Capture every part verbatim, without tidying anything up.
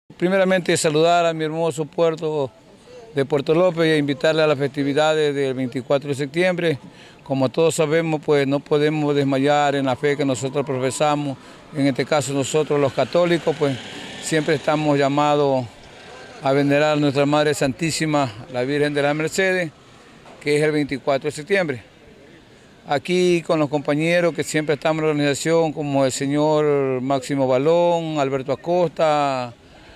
Primeramente saludar a mi hermoso puerto de Puerto López e invitarle a las festividades del veinticuatro de septiembre. Como todos sabemos, pues no podemos desmayar en la fe que nosotros profesamos. En este caso nosotros los católicos, pues siempre estamos llamados a venerar a nuestra Madre Santísima, la Virgen de las Mercedes, que es el veinticuatro de septiembre. Aquí con los compañeros que siempre estamos en la organización, como el señor Máximo Balón, Alberto Acosta,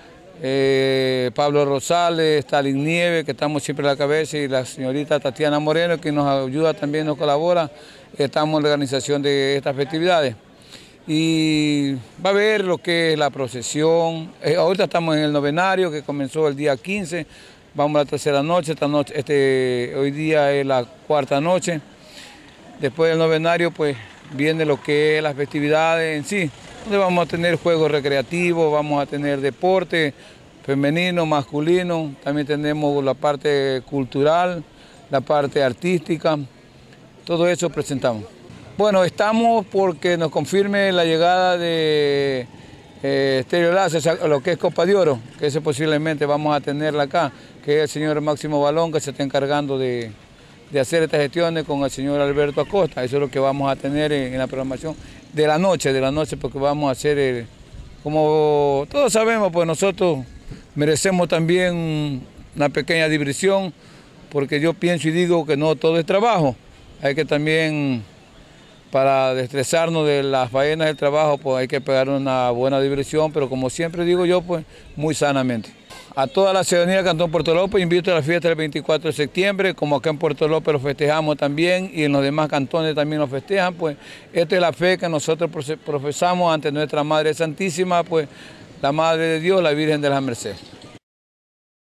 Eh, Pablo Rosales, Stalin Nieves, que estamos siempre a la cabeza, y la señorita Tatiana Moreno, que nos ayuda también, nos colabora. Estamos en la organización de estas festividades. Y va a haber lo que es la procesión. Eh, ahorita estamos en el novenario, que comenzó el día quince. Vamos a la tercera noche, esta noche este, hoy día es la cuarta noche. Después del novenario, pues viene lo que es las festividades en sí, donde vamos a tener juegos recreativos, vamos a tener deporte femenino, masculino, también tenemos la parte cultural, la parte artística, todo eso presentamos. Bueno, estamos porque nos confirme la llegada de eh, Estéreo Láser, lo que es Copa de Oro, que ese posiblemente vamos a tenerla acá, que es el señor Máximo Balón, que se está encargando de... de hacer estas gestiones con el señor Alberto Acosta. Eso es lo que vamos a tener en, en la programación de la noche, de la noche, porque vamos a hacer, el, como todos sabemos, pues nosotros merecemos también una pequeña diversión, porque yo pienso y digo que no todo es trabajo, hay que también, para estresarnos de las faenas del trabajo, pues hay que pegar una buena diversión, pero como siempre digo yo, pues muy sanamente. A toda la ciudadanía del Cantón Puerto López invito a la fiesta del veinticuatro de septiembre, como acá en Puerto López lo festejamos también y en los demás cantones también lo festejan, pues esta es la fe que nosotros profesamos ante nuestra Madre Santísima, pues la Madre de Dios, la Virgen de las Mercedes.